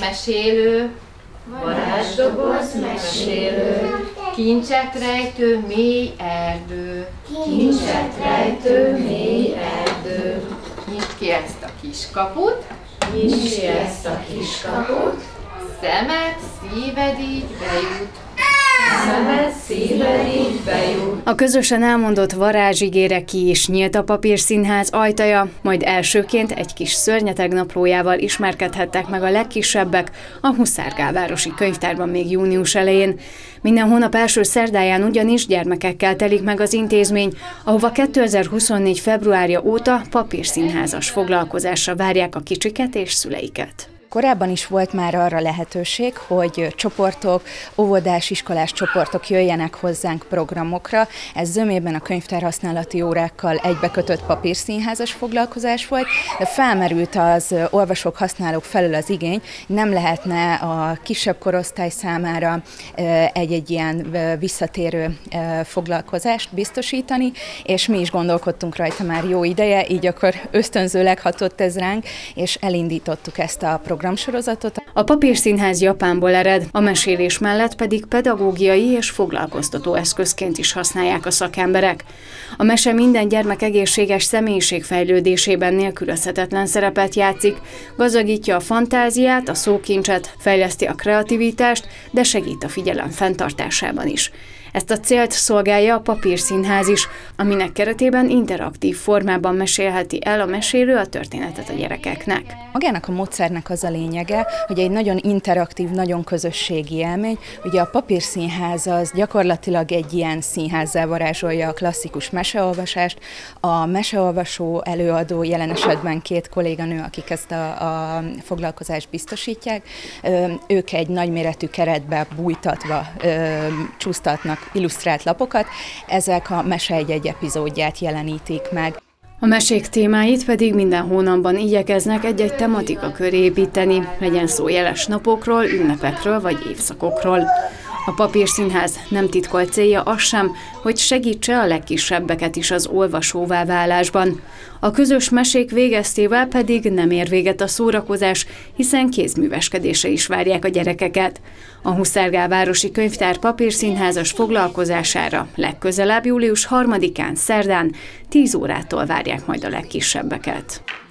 mesélő, varázsdoboz mesélő, kincset rejtő mély erdő, kincset rejtő mély erdő. Nyisd ki ezt a kiskaput, Nyisd ki ezt a kiskaput, szemed, szíved így bejut. szemed, szíved így bejut. A közösen elmondott varázsigére ki is nyílt a Papírszínház ajtaja, majd elsőként egy kis szörnyeteg naplójával ismerkedhettek meg a legkisebbek a Huszárgálvárosi Könyvtárban még június elején. Minden hónap első szerdáján ugyanis gyermekekkel telik meg az intézmény, ahova 2024. februárja óta papírszínházas foglalkozásra várják a kicsiket és szüleiket. Korábban is volt már arra lehetőség, hogy csoportok, óvodás, iskolás csoportok jöjjenek hozzánk programokra. Ez zömében a könyvtárhasználati órákkal egybekötött papírszínházas foglalkozás volt, de felmerült az olvasók, használók felől az igény, nem lehetne a kisebb korosztály számára egy ilyen visszatérő foglalkozást biztosítani, és mi is gondolkodtunk rajta már jó ideje, így akkor ösztönzőleg hatott ez ránk, és elindítottuk ezt a programsorozatot. A Papírszínház Japánból ered, a mesélés mellett pedig pedagógiai és foglalkoztató eszközként is használják a szakemberek. A mese minden gyermek egészséges személyiségfejlődésében nélkülözhetetlen szerepet játszik, gazdagítja a fantáziát, a szókincset, fejleszti a kreativitást, de segít a figyelem fenntartásában is. Ezt a célt szolgálja a Papírszínház is, aminek keretében interaktív formában mesélheti el a mesélő a történetet a gyerekeknek. Magának a módszernek az a lényege, hogy egy nagyon interaktív, nagyon közösségi élmény. Ugye a Papírszínház az gyakorlatilag egy ilyen színházzá varázsolja a klasszikus meseolvasást. A meseolvasó előadó, jelen esetben 2 kolléganő, akik ezt a foglalkozást biztosítják, ők egy nagyméretű keretbe bújtatva csúsztatnak illusztrált lapokat, ezek a mese egy epizódját jelenítik meg. A mesék témáit pedig minden hónapban igyekeznek egy-egy tematika köré építeni, legyen szó jeles napokról, ünnepekről vagy évszakokról. A Papírszínház nem titkolt célja az sem, hogy segítse a legkisebbeket is az olvasóvá válásban. A közös mesék végeztével pedig nem ér véget a szórakozás, hiszen kézműveskedésre is várják a gyerekeket. A Huszárgálvárosi Könyvtár papírszínházas foglalkozására legközelebb július 3-án szerdán 10 órától várják majd a legkisebbeket.